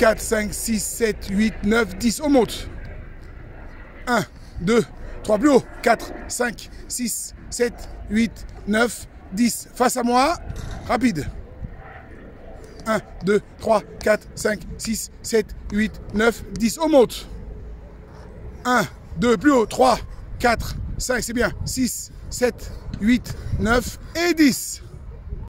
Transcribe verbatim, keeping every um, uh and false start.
quatre, cinq, six, sept, huit, neuf, dix. On monte. un, deux, trois, plus haut. quatre, cinq, six, sept, huit, neuf, dix. Face à moi. Rapide. un, deux, trois, quatre, cinq, six, sept, huit, neuf, dix. On monte. un, deux, plus haut. trois, quatre, cinq, c'est bien. six, sept, huit, neuf et dix.